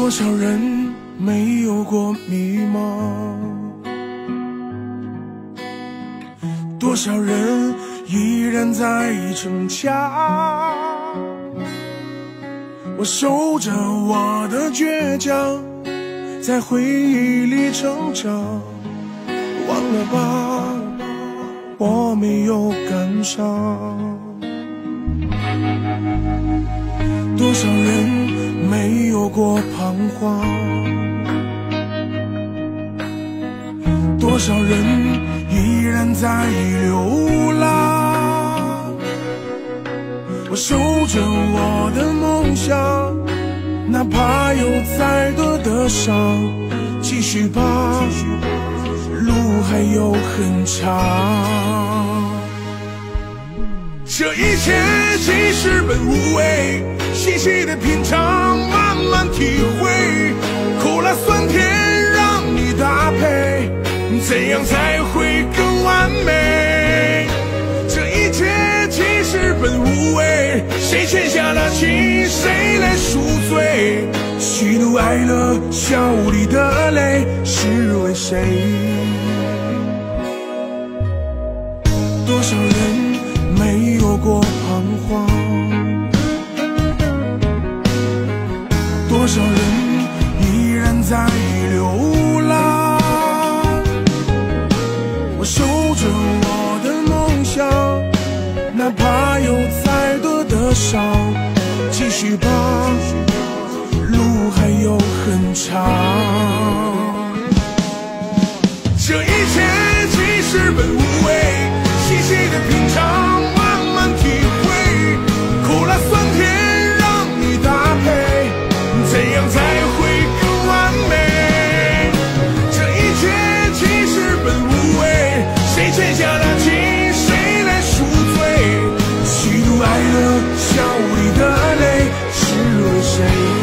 多少人没有过迷茫，多少人依然在逞强。我守着我的倔强，在回忆里成长。忘了吧，我没有感伤。多少人没有过彷徨，多少人依然在流浪。我守着我的梦想，哪怕有再多的伤，继续吧，路还有很长。这一切其实本无味，细细的品尝，慢慢体会，苦辣酸甜让你搭配，怎样才会更完美？这一切其实本无味，谁欠下了情，谁来赎罪？喜怒哀乐，笑里的泪，是为谁？多少人没有过彷徨，多少人依然在流浪。我守着我的梦想，哪怕有再多的伤，继续吧，路还有很长。这一切其实本无味，细细的品尝，慢慢体会，苦辣酸甜让你搭配，怎样才会更完美？这一切其实本无味，谁欠下了情，谁来赎罪？喜怒哀乐，笑里的泪，是为谁？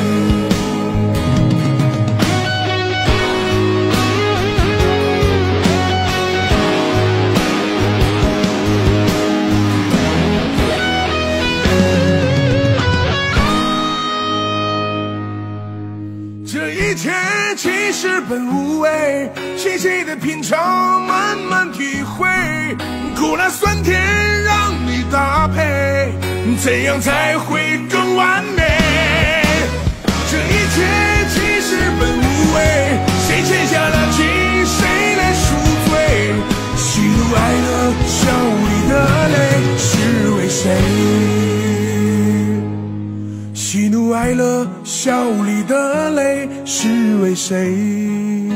这一切其实本无味，细细的品尝，慢慢体会，苦辣酸甜让你搭配，怎样才会更完美？这一切其实本无味，谁欠下了情，谁来赎罪？喜怒哀乐，笑里的泪，是为谁？喜怒哀乐，笑里的泪，是为谁？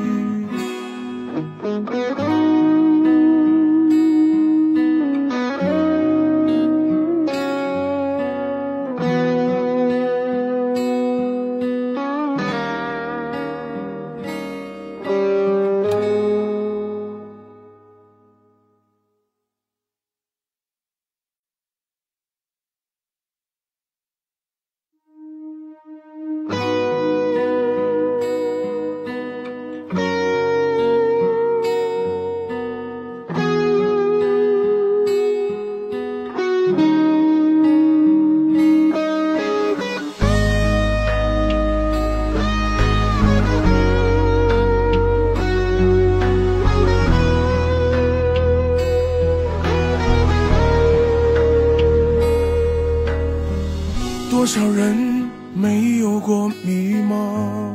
多少人没有过迷茫，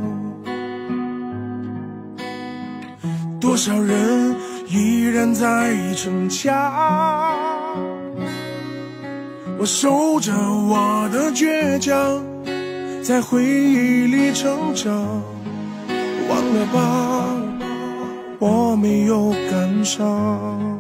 多少人依然在逞强。我守着我的倔强，在回忆里成长。忘了吧，我没有感伤。